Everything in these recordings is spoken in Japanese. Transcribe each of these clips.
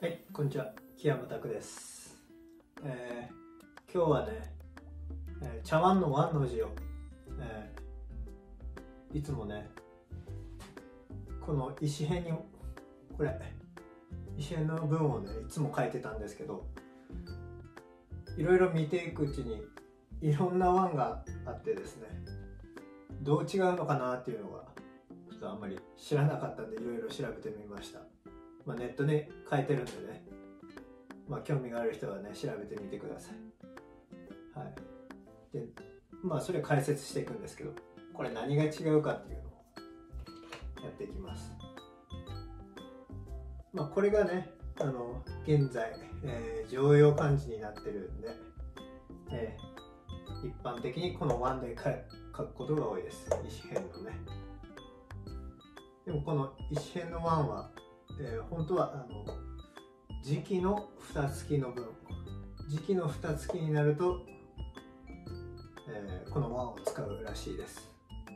はい、こんにちは、木山拓です。今日はね、茶碗の碗の字を、いつもね、この石辺に、これ、石辺の文をね、いつも書いてたんですけど、いろいろ見ていくうちに、いろんな碗があってですね、どう違うのかなっていうのが、ちょっとあんまり知らなかったんで、いろいろ調べてみました。ネットで書いてるんでね、興味がある人はね、調べてみてください。はい。で、それ解説していくんですけど、これ何が違うかっていうのをやっていきます。これがね、現在、常用漢字になってるんで、一般的にこの碗で書くことが多いです。石辺のね。でもこの石辺の碗は、本当は時期の蓋付きの文、時期の蓋付きになると、この碗を使うらしいです。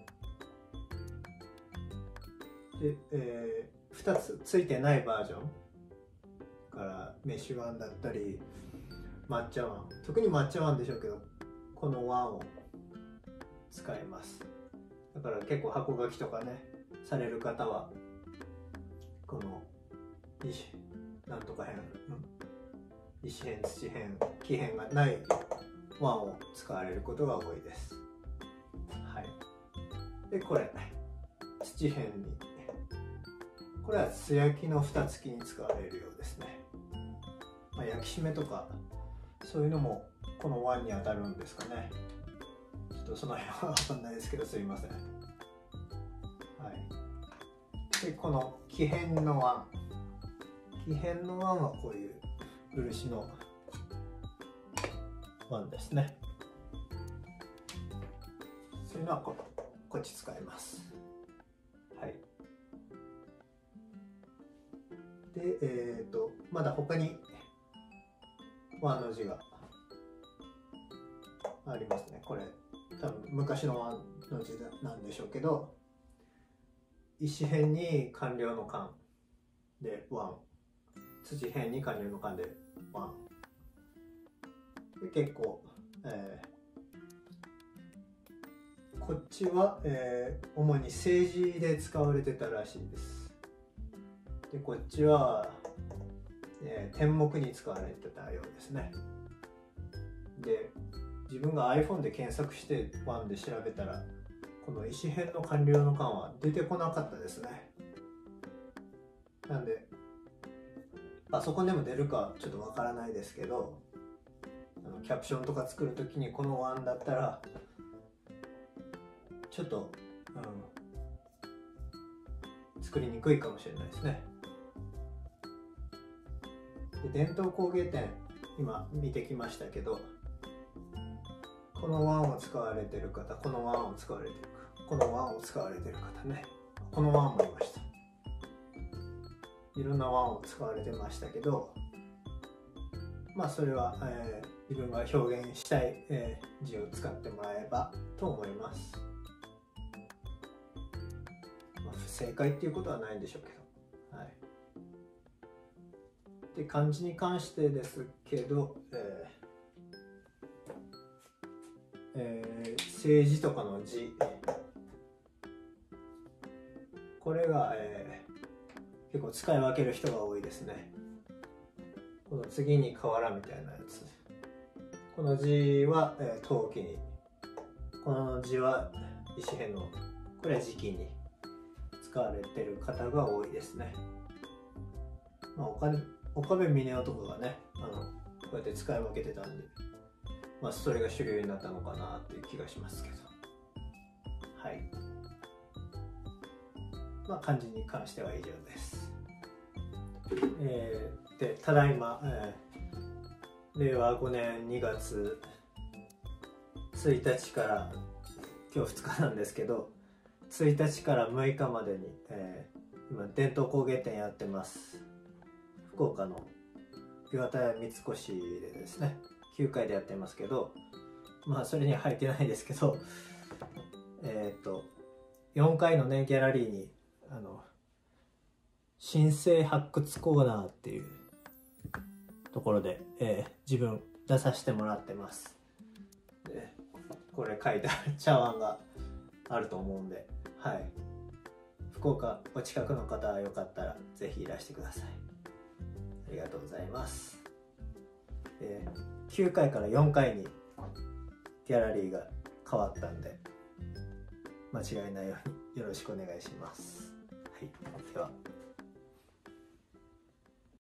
で、2つついてないバージョンから飯碗だったり抹茶碗、特に抹茶碗でしょうけど、この碗を使います。だから結構箱書きとかねされる方はこのなんとか辺、石辺、土辺、木辺がない碗を使われることが多いです。はい。で、これ土辺に、これは素焼きの蓋付きに使われるようですね。焼き締めとかそういうのもこの碗に当たるんですかね。ちょっとその辺は分かんないですけど、すいません。はい。で、この木偏の碗、木偏の碗はこういう漆の碗ですね。そういうのはこっち使います。はい。で、まだ他に碗の字がありますね。これ多分昔の碗の字なんでしょうけど、石辺に官僚の官で碗、土辺に官僚の官で碗で、結構、こっちは、主に政治で使われてたらしいです。で、こっちは、天目に使われてたようですね。で、自分が iPhone で検索して碗で調べたら、この石辺の官僚の官は出てこなかったですね。なんでパソコンでも出るかちょっとわからないですけど、キャプションとか作るときにこの碗だったらちょっと、作りにくいかもしれないですね。で、伝統工芸展今見てきましたけど、この碗を使われてる方、この碗を使われてる方、この碗を使われてる方ね、この碗もいました。いろんな碗を使われてましたけど、それは、自分が表現したい、字を使ってもらえばと思います。不正解っていうことはないんでしょうけど、はい。で、漢字に関してですけど、政治とかの字、これが、結構使い分ける人が多いですね。この次に河原みたいなやつ、この字は、陶器に、この字は石辺の、これは磁器に使われてる方が多いですね。岡部峰夫とかがね、こうやって使い分けてたんで、それが主流になったのかなっていう気がしますけど、はい。漢字に関しては以上です。で、ただいま、令和5年2月1日から今日2日なんですけど、1日から6日までに、今伝統工芸展やってます。福岡の岩田屋三越でですね、9階でやってますけど、それには入ってないですけど、4階のねギャラリーに新生発掘コーナーっていうところで、自分出させてもらってます。でこれ書いてある茶碗があると思うんで、はい、福岡お近くの方はよかったらぜひいらしてください。ありがとうございます。9回から4回にギャラリーが変わったんで、間違いないようによろしくお願いします。はい、では。